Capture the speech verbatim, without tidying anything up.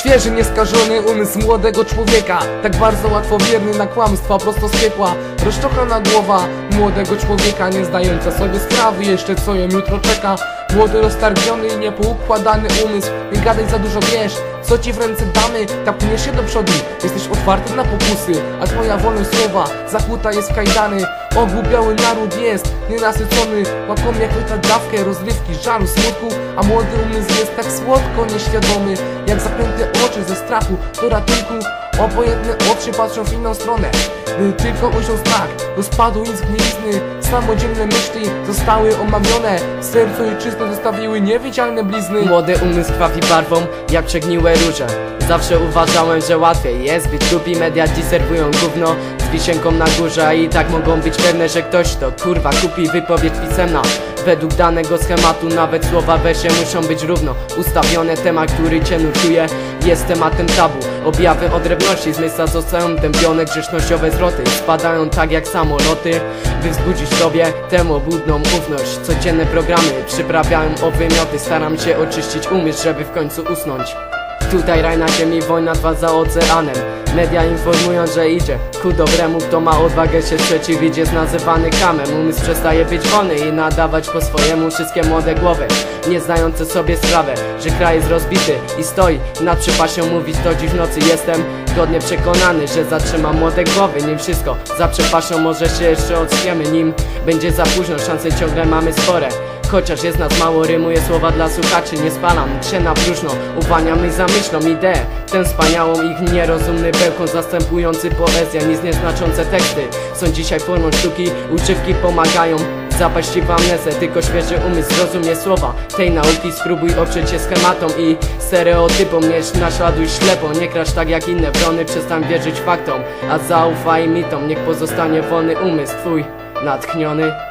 Świeży, nieskażony umysł młodego człowieka, tak bardzo łatwowierny na kłamstwa prosto z piekła. Rozczochrana głowa młodego człowieka, nie zdająca sobie sprawy jeszcze co ją jutro czeka. Młody, roztargniony i niepoukładany umysł. Nie gadaj za dużo, wiesz, co ci w ręce damy, tak pniesz się do przodu. Jesteś otwarty na pokusy, a twoja wolność słowa zakłuta jest w kajdany. Ogłupiały naród jest nienasycony, łakomie jak łyta dawkę rozrywki, żalu, smutku. A młody umysł jest tak słodko nieświadomy, jak zaklęte oczy ze strachu do ratunku. Obojętne oczy patrzą w inną stronę, by tylko ujrzą strach, rozpadu i zgnilizny. Samodzielne myśli zostały omamione, w sercu ojczyzny zostawiły niewidzialne blizny. Młody umysł krwawi barwą jak przegniłe róże. Zawsze uważałem, że łatwiej jest być głupi. Media dziś serwują gówno z wisienką na górze, a i tak mogą być pewne, że ktoś to kurwa kupi. Wypowiedź pisemna według danego schematu, nawet słowa w wersie muszą być równo ustawione. Temat, który cię nurtuje, jest tematem tabu. Objawy odrębności zmysła zostają tępione. Grzesznościowe zwroty spadają tak jak samoloty, by wzbudzić sobie tę obłudną ufność. Codzienne programy przyprawiają o wymioty. Staram się oczyścić umysł, żeby w końcu usnąć. Tutaj raj na ziemi, wojna trwa za oceanem. Media informują, że idzie ku dobremu. Kto ma odwagę się sprzeciwić, jest nazywany kamem. Umysł przestaje być wolny i nadawać po swojemu. Wszystkie młode głowy, nie znające sobie sprawę, że kraj jest rozbity i stoi nad przepaścią. Mówić to dziś w nocy, jestem godnie przekonany, że zatrzymam młode głowy. Nim wszystko za przepaścią, może się jeszcze ockniemy, nim będzie za późno. Szanse ciągle mamy spore, chociaż jest nas mało. Rymuję słowa dla słuchaczy, nie spalam się na próżno. Uwalniam i zamyślą ideę tę wspaniałą. Ich nierozumny bełkon zastępujący poezję. Nic nieznaczące teksty są dzisiaj formą sztuki. Uczywki pomagają zapaść ci w amnezję. Tylko świeży umysł zrozumie słowa tej nauki. Spróbuj oprzeć się schematom i stereotypom. Nie naśladuj ślepo, nie krasz tak jak inne wrony. Przestań wierzyć faktom, a zaufaj mitom. Niech pozostanie wolny umysł twój natchniony.